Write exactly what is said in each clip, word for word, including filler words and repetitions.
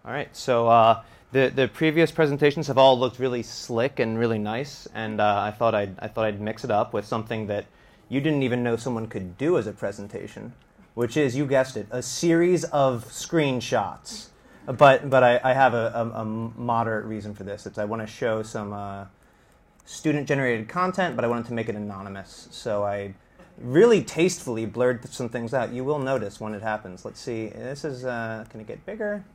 All right, so uh, the the previous presentations have all looked really slick and really nice, and uh, I thought I'd I thought I'd mix it up with something that you didn't even know someone could do as a presentation, which is, you guessed it, a series of screenshots. But but I, I have a, a, a moderate reason for this. It's I want to show some uh, student-generated content, but I wanted to make it anonymous. So I really tastefully blurred some things out. You will notice when it happens. Let's see. This is uh, can it get bigger?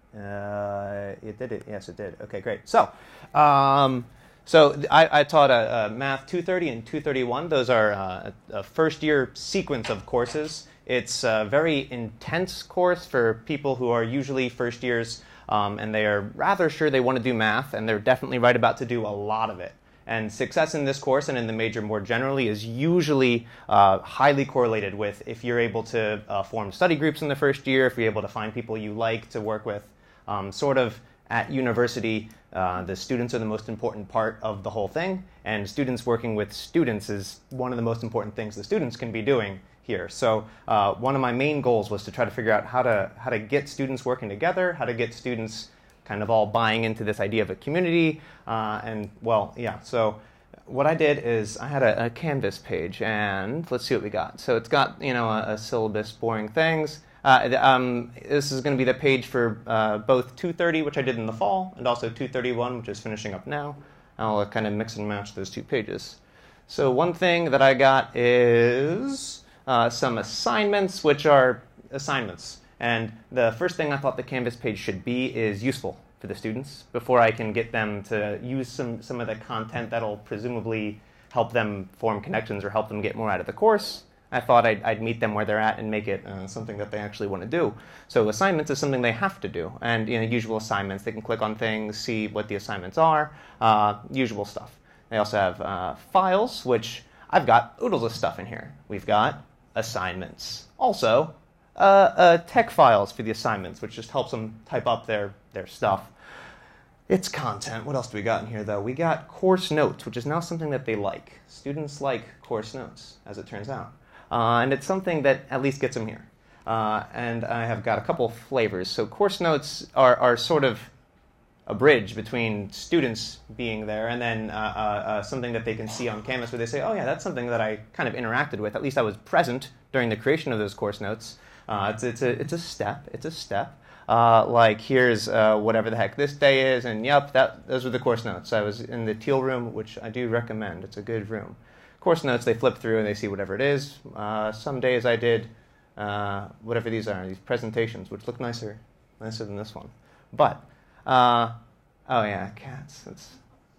Uh, it did it. Yes, it did. Okay, great. So, um, so I, I taught a, a Math two thirty and two thirty-one. Those are uh, a, a first-year sequence of courses. It's a very intense course for people who are usually first years, um, and they are rather sure they want to do math, and they're definitely right about to do a lot of it. And success in this course and in the major more generally is usually uh, highly correlated with if you're able to uh, form study groups in the first year, if you're able to find people you like to work with. Um, sort of at university, uh, the students are the most important part of the whole thing, and students working with students is one of the most important things the students can be doing here. So uh, one of my main goals was to try to figure out how to how to get students working together, how to get students kind of all buying into this idea of a community, uh, and well, yeah. So what I did is I had a, a Canvas page, and let's see what we got. So it's got, you know, a, a syllabus, boring things. Uh, um, this is going to be the page for uh, both two thirty, which I did in the fall, and also two thirty-one, which is finishing up now. I'll kind of mix and match those two pages. So one thing that I got is uh, some assignments, which are assignments. And the first thing I thought the Canvas page should be is useful for the students before I can get them to use some, some of the content that'll presumably help them form connections or help them get more out of the course. I thought I'd, I'd meet them where they're at and make it uh, something that they actually want to do. So assignments is something they have to do. And, you know, usual assignments, they can click on things, see what the assignments are, uh, usual stuff. They also have uh, files, which I've got oodles of stuff in here. We've got assignments. Also, uh, uh, tech files for the assignments, which just helps them type up their, their stuff. It's content. What else do we got in here, though? We got course notes, which is now something that they like. Students like course notes, as it turns out. Uh, and it's something that at least gets them here. Uh, and I have got a couple of flavors. So course notes are, are sort of a bridge between students being there and then uh, uh, uh, something that they can see on Canvas where they say, oh yeah, that's something that I kind of interacted with. At least I was present during the creation of those course notes. Uh, it's, it's, a, it's a step. It's a step. Uh, like here's uh, whatever the heck this day is, and yep, that, those were the course notes. I was in the teal room, which I do recommend. It's a good room. Course notes, they flip through and they see whatever it is. Uh, some days I did uh, whatever these are, these presentations, which look nicer, nicer than this one. But, uh, oh yeah, cats. That's,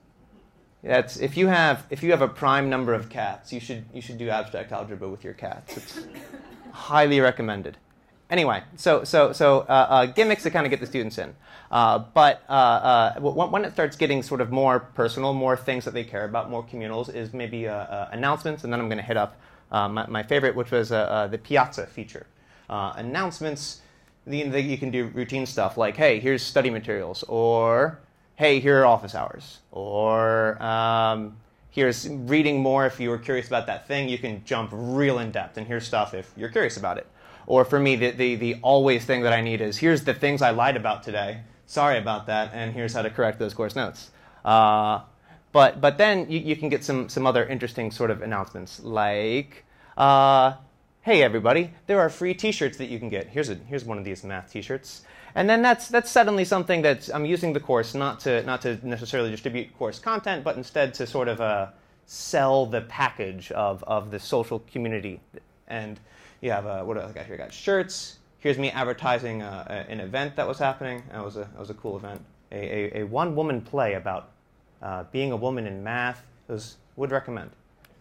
that's if you have if you have a prime number of cats, you should you should do abstract algebra with your cats. It's highly recommended. Anyway, so so so uh, uh, gimmicks to kind of get the students in, uh, but uh, uh, when it starts getting sort of more personal, more things that they care about, more communals, is maybe uh, uh, announcements, and then I'm going to hit up uh, my, my favorite, which was uh, uh, the Piazza feature. Uh, announcements, the, the, you can do routine stuff like, hey, here's study materials, or hey, here are office hours, or um, here's reading more if you were curious about that thing. You can jump real in depth, and here's stuff if you're curious about it. Or for me, the, the, the always thing that I need is, here's the things I lied about today. Sorry about that, and here's how to correct those course notes. Uh, but, but then you, you can get some, some other interesting sort of announcements, like, uh, hey, everybody, there are free T-shirts that you can get. Here's, a, here's one of these math T-shirts. And then that's, that's suddenly something that I'm using the course not to, not to necessarily distribute course content, but instead to sort of uh, sell the package of, of the social community. And you have, uh, what do I got here? I got shirts. Here's me advertising uh, an event that was happening. That was a, that was a cool event. A, a, a one-woman play about uh, being a woman in math. It was, would recommend.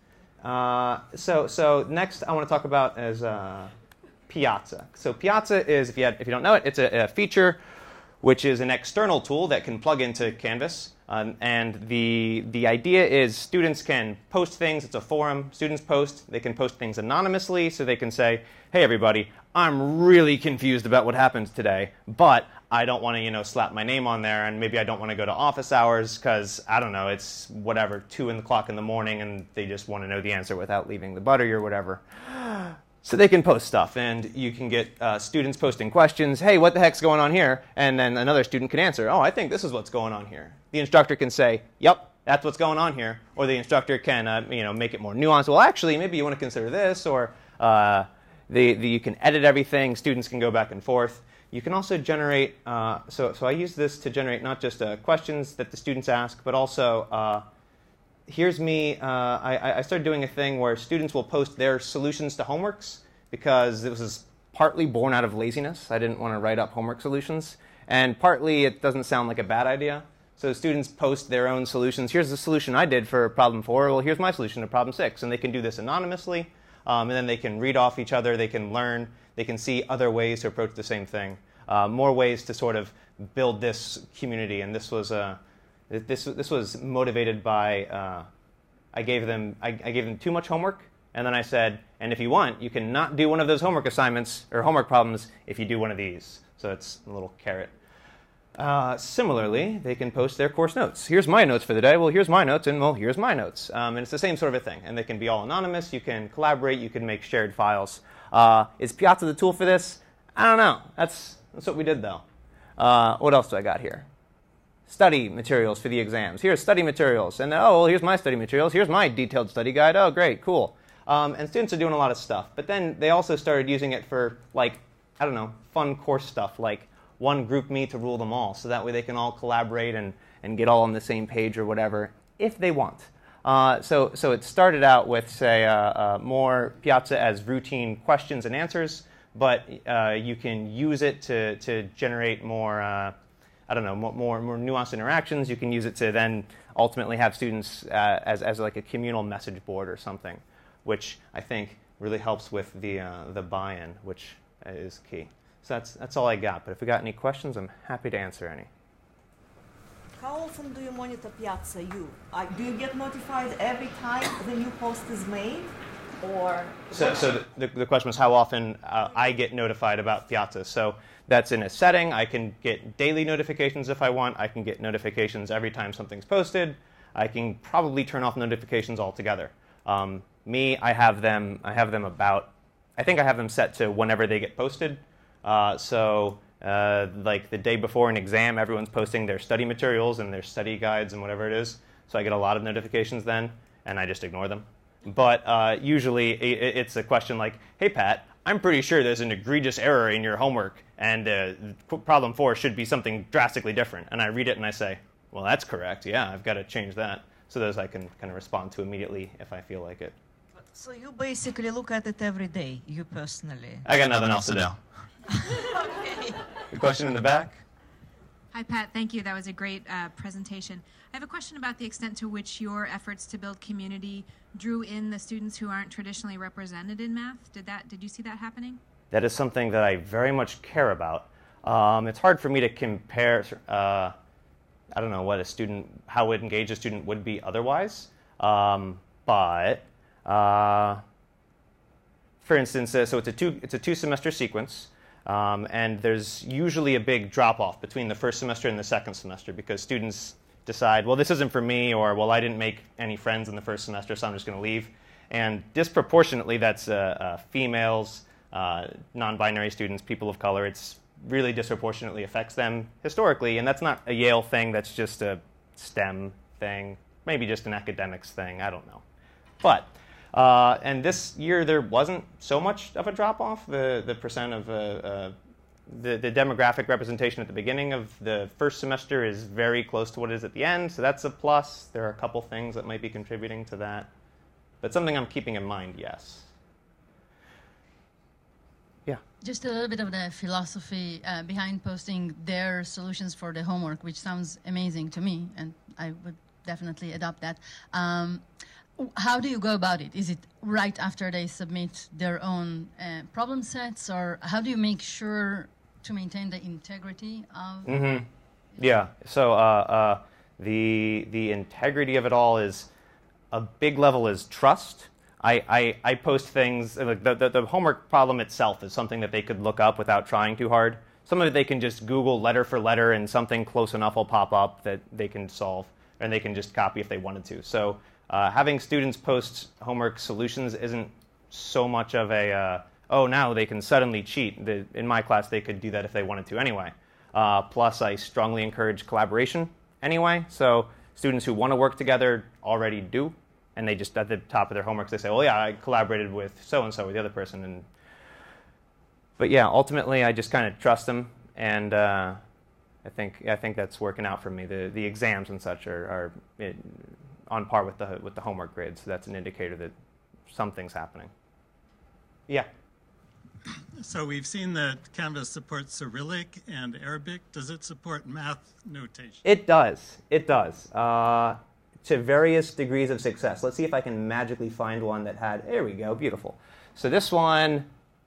Uh, so, so next I want to talk about is uh, Piazza. So Piazza is, if you, had, if you don't know it, it's a, a feature which is an external tool that can plug into Canvas. Um, and the, the idea is students can post things. It's a forum. Students post. They can post things anonymously, so they can say, hey, everybody, I'm really confused about what happened today, but I don't want to, you know, slap my name on there, and maybe I don't want to go to office hours because, I don't know, it's whatever, two o'clock in the morning, and they just want to know the answer without leaving the buttery or whatever. So they can post stuff, and you can get uh, students posting questions. Hey, what the heck's going on here? And then another student can answer, oh, I think this is what's going on here. The instructor can say, yep, that's what's going on here. Or the instructor can uh, you know, make it more nuanced. Well, actually, maybe you want to consider this. Or uh, the, the, you can edit everything. Students can go back and forth. You can also generate, uh, so, so I use this to generate not just uh, questions that the students ask, but also uh, here's me, uh, I, I started doing a thing where students will post their solutions to homeworks because this was partly born out of laziness. I didn't want to write up homework solutions. And partly it doesn't sound like a bad idea. So students post their own solutions. Here's the solution I did for problem four. Well, here's my solution to problem six. And they can do this anonymously. Um, and then they can read off each other. They can learn. They can see other ways to approach the same thing. Uh, more ways to sort of build this community. And this was uh, this this was motivated by uh, I gave them I, I gave them too much homework, and then I said, and if you want, you can not do one of those homework assignments or homework problems if you do one of these. So it's a little carrot. Uh, similarly, they can post their course notes. Here's my notes for the day. Well, here's my notes, and well, here's my notes. Um, and it's the same sort of a thing. And they can be all anonymous. You can collaborate. You can make shared files. Uh, is Piazza the tool for this? I don't know. That's that's what we did, though. Uh, what else do I got here? Study materials for the exams. Here's study materials. And oh, well, here's my study materials. Here's my detailed study guide. Oh, great, cool. Um, and students are doing a lot of stuff. But then they also started using it for, like, I don't know, fun course stuff, like one group me to rule them all. So that way they can all collaborate and, and get all on the same page or whatever, if they want. Uh, so, so it started out with, say, uh, uh, more Piazza as routine questions and answers. But uh, you can use it to, to generate more, uh, I don't know, more, more, more nuanced interactions. You can use it to then ultimately have students uh, as, as like a communal message board or something, which I think really helps with the, uh, the buy-in, which is key. So that's, that's all I got. But if we got any questions, I'm happy to answer any. How often do you monitor Piazza? You uh, do you get notified every time the new post is made? Or so, so the, the question was how often uh, I get notified about Piazza. So that's in a setting. I can get daily notifications if I want. I can get notifications every time something's posted. I can probably turn off notifications altogether. Um, me, I have them. I have them about. I think I have them set to whenever they get posted. Uh, so uh, like the day before an exam, everyone's posting their study materials and their study guides and whatever it is. So I get a lot of notifications then, and I just ignore them. But uh, usually it's a question like, hey, Pat, I'm pretty sure there's an egregious error in your homework, and uh, problem four should be something drastically different. And I read it and I say, well, that's correct. Yeah, I've got to change that. So those I can kind of respond to immediately if I feel like it. So you basically look at it every day, you personally? I got nothing else to do. Okay. The question in the back? Hi, Pat. Thank you. That was a great uh, presentation. I have a question about the extent to which your efforts to build community drew in the students who aren't traditionally represented in math. Did that? Did you see that happening? That is something that I very much care about. Um, it's hard for me to compare, uh, I don't know, what a student, how engaged a student would be otherwise. Um, but, uh, for instance, uh, so it's a two, it's a two semester sequence. Um, and there's usually a big drop-off between the first semester and the second semester because students decide, well, this isn't for me, or, well, I didn't make any friends in the first semester, so I'm just going to leave. And disproportionately, that's uh, uh, females, uh, non-binary students, people of color. It's really disproportionately affects them historically, and that's not a Yale thing. That's just a STEM thing, maybe just an academics thing. I don't know. But Uh, and this year there wasn't so much of a drop-off. The, the percent of uh, uh, the, the demographic representation at the beginning of the first semester is very close to what it is at the end, so that's a plus. There are a couple things that might be contributing to that. But something I'm keeping in mind, yes. Yeah? Just a little bit of the philosophy uh, behind posting their solutions for the homework, which sounds amazing to me, and I would definitely adopt that. Um, How do you go about it? Is it right after they submit their own uh, problem sets, or how do you make sure to maintain the integrity of? Mm-hmm. Yeah. So uh, uh, the the integrity of it all is a big level is trust. I I, I post things like the, the the homework problem itself is something that they could look up without trying too hard. Some of it they can just Google letter for letter, and something close enough will pop up that they can solve, and they can just copy if they wanted to. So. Uh, having students post homework solutions isn't so much of a, uh, oh, now they can suddenly cheat. The, in my class, they could do that if they wanted to anyway. Uh, plus, I strongly encourage collaboration anyway. So students who want to work together already do. And they just, at the top of their homework, they say, well, yeah, I collaborated with so-and-so, with the other person. And, but yeah, ultimately, I just kind of trust them. And uh, I think I think that's working out for me. The, the exams and such are, are it, on par with the, with the homework grades. So that's an indicator that something's happening. Yeah? So we've seen that Canvas supports Cyrillic and Arabic. Does it support math notation? It does. It does. Uh, to various degrees of success. Let's see if I can magically find one that had, there we go, beautiful. So this one,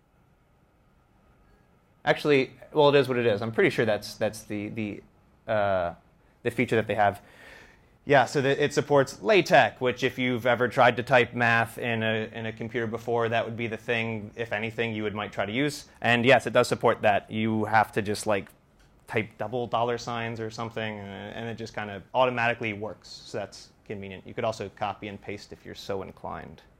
actually, well, it is what it is. I'm pretty sure that's that's the the uh, the feature that they have. Yeah, so that it supports LaTeX, which if you've ever tried to type math in a in a computer before, that would be the thing, if anything, you would might try to use. And yes, it does support that. You have to just like type double dollar signs or something, and it just kind of automatically works. So that's convenient. You could also copy and paste if you're so inclined.